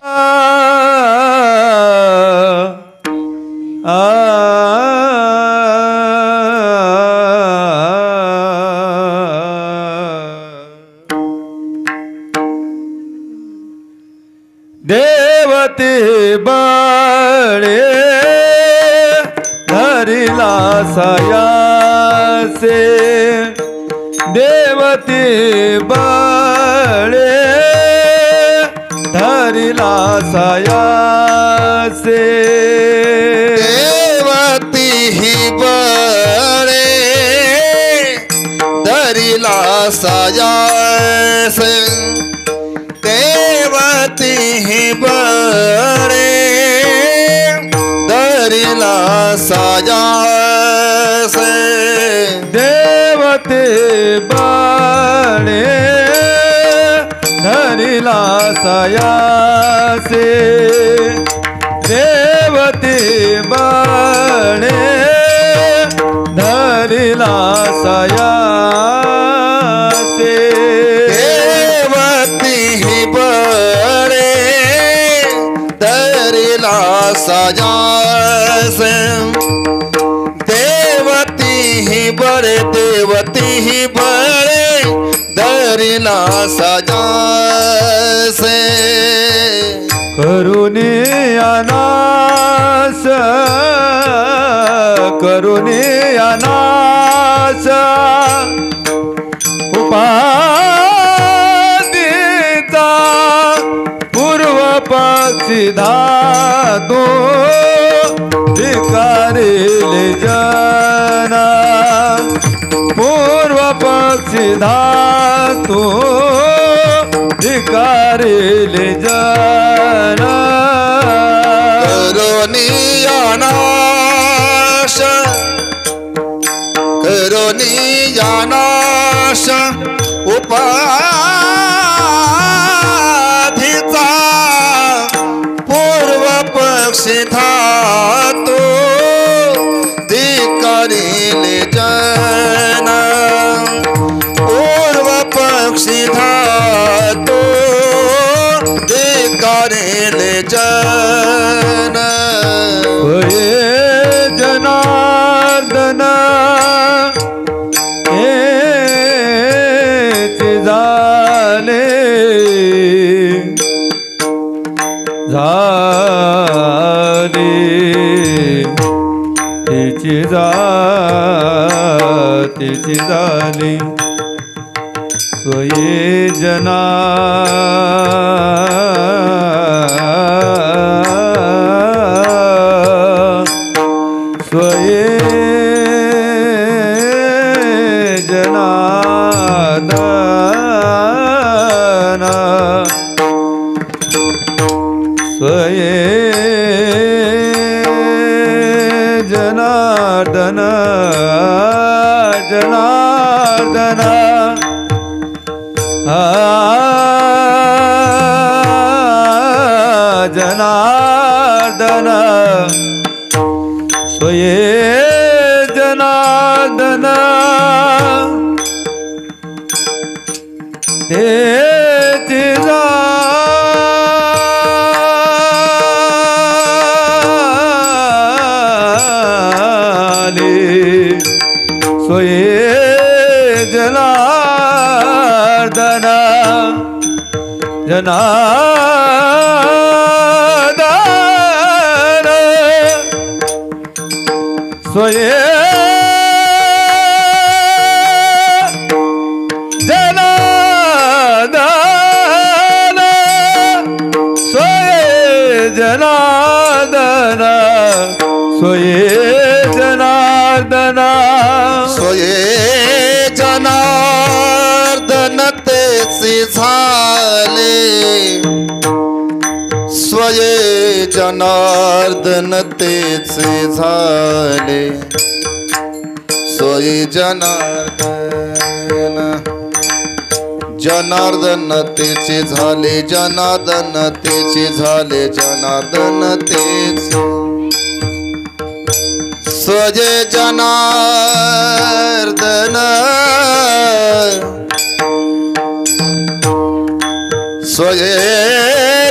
देवते बळे धरिला सयासे देवते बळे धरिला सयासे देवती ही बळे धरिला सयासे देवती ही बळे धरिला सयासे देवते बळे धरिला सयासे देवते बळे धरिला सयासे देवती ही बळे धरिला सयासे देवती ही बळे धरिला सयासे करुणी अनास उपाधीचा पूर्व पक्षी धातू धिकारिले जना पूर्व पक्षी धातू धिकारिले जना करुणिया नाश उपाधीचा पूर्व पक्षी धातू धिकारिले जना पूर्व पक्षी धातू धिकारिले जना हे जनार्दन तिची झाली स्वये जना स्वये जनार्दन स्वये जनार्दन जनार्दन जनार्दन स्वये जनार्दन तेची झाली स्वये जनार्दन जनार्दन स्वये जनार्दन स्वये जनार्दन स्वये जनार्दन स्वये जनार्दन तेचे झाले स्वये जनार्दन तेचे झाले स्वये जनार्दन जनार्दन तेचे झाले जनार्दन तेचे झाले जनार्दन तेचे स्वये जनार्दन स्वये